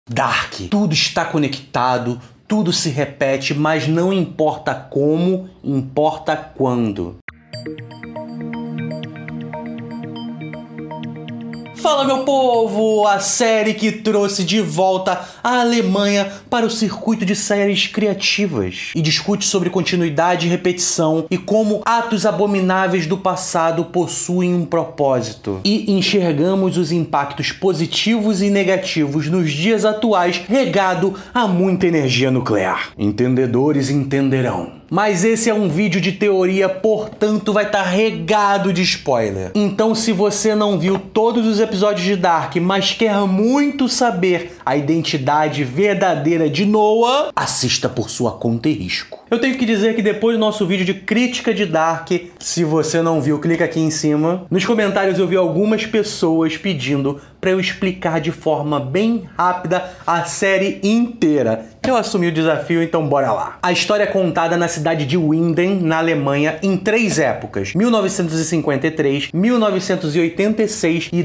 Dark. Tudo está conectado, tudo se repete, mas não importa como, importa quando. Fala, meu povo! A série que trouxe de volta a Alemanha para o circuito de séries criativas e discute sobre continuidade e repetição e como atos abomináveis do passado possuem um propósito. E enxergamos os impactos positivos e negativos nos dias atuais regado a muita energia nuclear. Entendedores entenderão. Mas esse é um vídeo de teoria, portanto vai estar regado de spoiler. Então, se você não viu todos os episódios de Dark, mas quer muito saber a identidade verdadeira de Noah, assista por sua conta e risco. Eu tenho que dizer que depois do nosso vídeo de crítica de Dark, se você não viu, clica aqui em cima. Nos comentários eu vi algumas pessoas pedindo para eu explicar de forma bem rápida a série inteira. Eu assumi o desafio, então bora lá. A história é contada na cidade de Winden, na Alemanha, em 3 épocas: 1953, 1986 e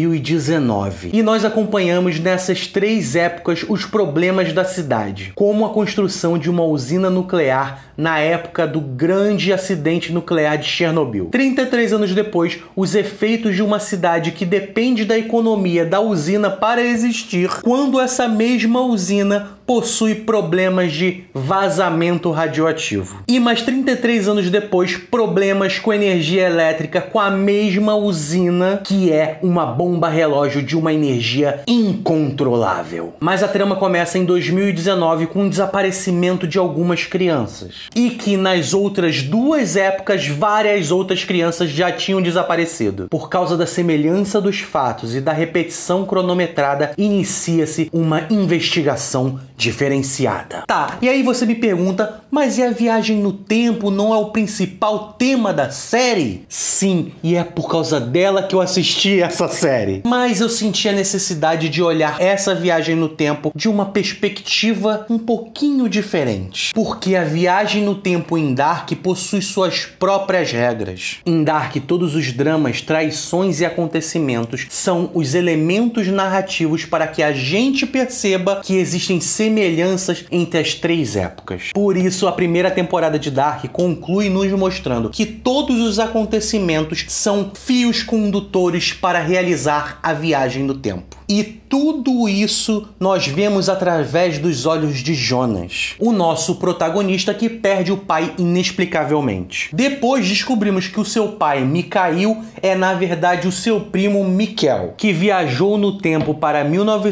2019. E nós acompanhamos nessas 3 épocas os problemas da cidade, como a construção de uma usina nuclear na época do grande acidente nuclear de Chernobyl. 33 anos depois, os efeitos de uma cidade que depende da economia da usina para existir, quando essa mesma usina possui problemas de vazamento radioativo. E mais 33 anos depois, problemas com energia elétrica com a mesma usina, que é uma bomba relógio de uma energia incontrolável. Mas a trama começa em 2019 com o desaparecimento de algumas crianças. E que nas outras 2 épocas, várias outras crianças já tinham desaparecido. Por causa da semelhança dos fatos e da repetição cronometrada, inicia-se uma investigação diferenciada. Tá, e aí você me pergunta, mas e a viagem no tempo não é o principal tema da série? Sim, e é por causa dela que eu assisti essa série. Mas eu senti a necessidade de olhar essa viagem no tempo de uma perspectiva um pouquinho diferente. Porque a viagem no tempo em Dark possui suas próprias regras. Em Dark, todos os dramas, traições e acontecimentos são os elementos narrativos para que a gente perceba que existem semelhanças entre as 3 épocas. Por isso, a primeira temporada de Dark conclui nos mostrando que todos os acontecimentos são fios condutores para realizar a viagem no tempo. E tudo isso nós vemos através dos olhos de Jonas, o nosso protagonista que perde o pai inexplicavelmente. Depois descobrimos que o seu pai, Mikhail, é na verdade o seu primo Mikkel, que viajou no tempo para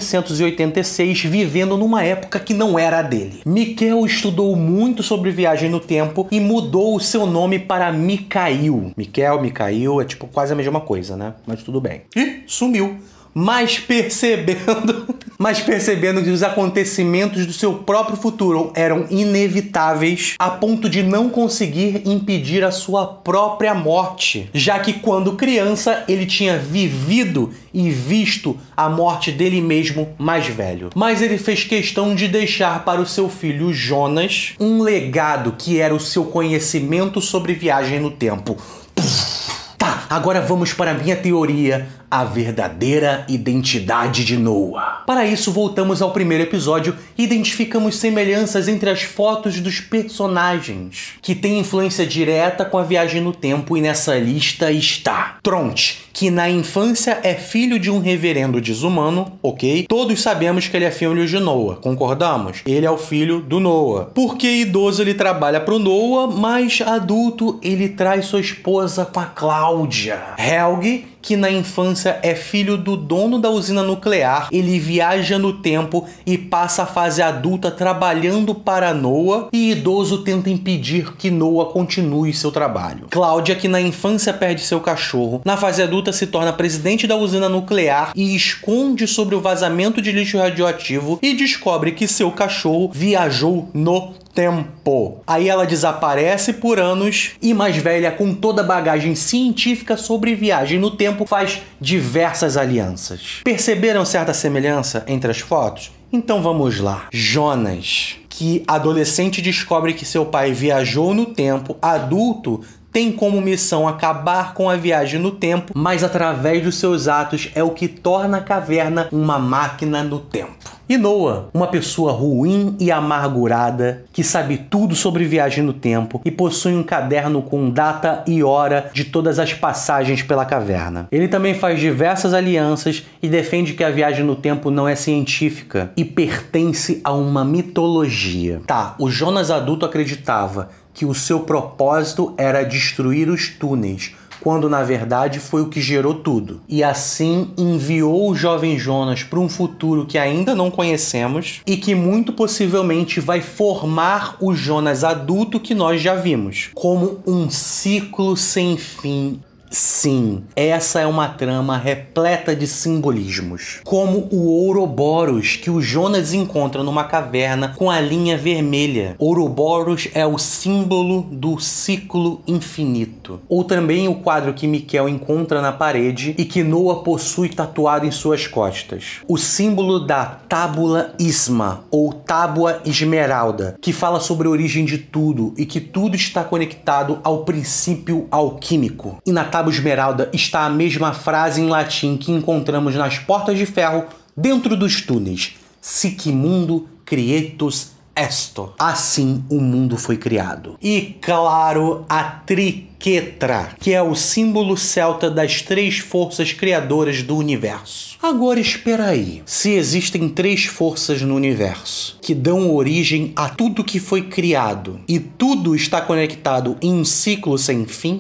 1986, vivendo numa época que não era a dele. Mikkel estudou muito sobre viagem no tempo e mudou o seu nome para Mikhail. Mikhail é tipo quase a mesma coisa, né? Mas tudo bem. E sumiu. Mas percebendo que os acontecimentos do seu próprio futuro eram inevitáveis a ponto de não conseguir impedir a sua própria morte, já que quando criança ele tinha vivido e visto a morte dele mesmo mais velho. Mas ele fez questão de deixar para o seu filho Jonas um legado que era o seu conhecimento sobre viagem no tempo. Tá, agora vamos para a minha teoria, a verdadeira identidade de Noah. Para isso, voltamos ao primeiro episódio e identificamos semelhanças entre as fotos dos personagens, que tem influência direta com a viagem no tempo, e nessa lista está Tronte, que na infância é filho de um reverendo desumano, ok? Todos sabemos que ele é filho de Noah, concordamos? Ele é o filho do Noah. Porque idoso ele trabalha pro Noah, mas adulto ele traz sua esposa com a Cláudia. Helge, que na infância é filho do dono da usina nuclear, ele viaja no tempo e passa a fase adulta trabalhando para Noah, e idoso tenta impedir que Noah continue seu trabalho. Cláudia, que na infância perde seu cachorro, na fase adulta se torna presidente da usina nuclear e esconde sobre o vazamento de lixo radioativo e descobre que seu cachorro viajou no tempo. Aí ela desaparece por anos e, mais velha, com toda a bagagem científica sobre viagem no tempo, faz diversas alianças. Perceberam certa semelhança entre as fotos? Então vamos lá. Jonas, que adolescente descobre que seu pai viajou no tempo, adulto tem como missão acabar com a viagem no tempo, mas através dos seus atos é o que torna a caverna uma máquina do tempo. E Noah, uma pessoa ruim e amargurada, que sabe tudo sobre viagem no tempo e possui um caderno com data e hora de todas as passagens pela caverna. Ele também faz diversas alianças e defende que a viagem no tempo não é científica e pertence a uma mitologia. Tá, o Jonas adulto acreditava que o seu propósito era destruir os túneis, quando na verdade foi o que gerou tudo. E assim enviou o jovem Jonas para um futuro que ainda não conhecemos e que muito possivelmente vai formar o Jonas adulto que nós já vimos, como um ciclo sem fim. Sim, essa é uma trama repleta de simbolismos, como o Ouroboros que o Jonas encontra numa caverna com a linha vermelha. Ouroboros é o símbolo do ciclo infinito. Ou também o quadro que Miquel encontra na parede e que Noah possui tatuado em suas costas. O símbolo da Tábula Isma, ou Tábua Esmeralda, que fala sobre a origem de tudo e que tudo está conectado ao princípio alquímico. E na Tábua Esmeralda está a mesma frase em latim que encontramos nas portas de ferro dentro dos túneis. Sic mundo creatus est. Assim o mundo foi criado. E claro, a triquetra, que é o símbolo celta das três forças criadoras do universo. Agora espera aí. Se existem três forças no universo que dão origem a tudo que foi criado e tudo está conectado em um ciclo sem fim,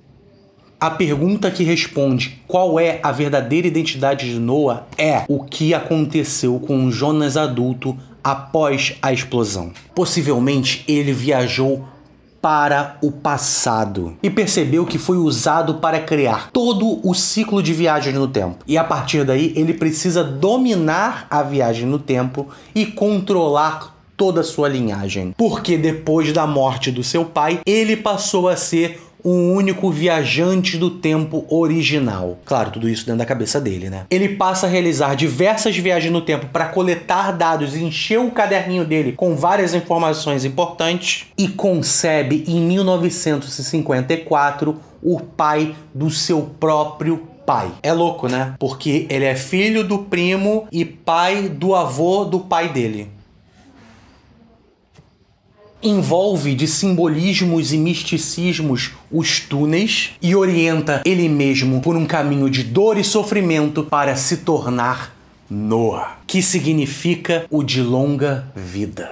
a pergunta que responde qual é a verdadeira identidade de Noah é o que aconteceu com o Jonas adulto após a explosão. Possivelmente ele viajou para o passado e percebeu que foi usado para criar todo o ciclo de viagem no tempo. E a partir daí ele precisa dominar a viagem no tempo e controlar toda a sua linhagem. Porque depois da morte do seu pai, ele passou a ser o único viajante do tempo original. Claro, tudo isso dentro da cabeça dele, né? Ele passa a realizar diversas viagens no tempo para coletar dados e encher o caderninho dele com várias informações importantes e concebe em 1954 o pai do seu próprio pai. É louco, né? Porque ele é filho do primo e pai do avô do pai dele. Envolve de simbolismos e misticismos os túneis e orienta ele mesmo por um caminho de dor e sofrimento para se tornar Noah, que significa o de longa vida.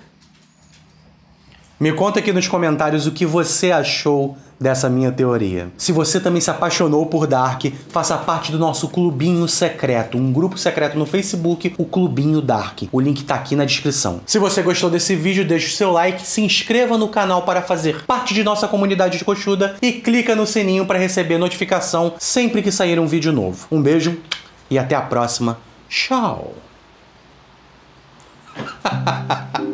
Me conta aqui nos comentários o que você achou dessa minha teoria. Se você também se apaixonou por Dark, faça parte do nosso clubinho secreto, um grupo secreto no Facebook, o Clubinho Dark. O link tá aqui na descrição. Se você gostou desse vídeo, deixa o seu like, se inscreva no canal para fazer parte de nossa comunidade de coxuda e clica no sininho para receber notificação sempre que sair um vídeo novo. Um beijo e até a próxima. Tchau!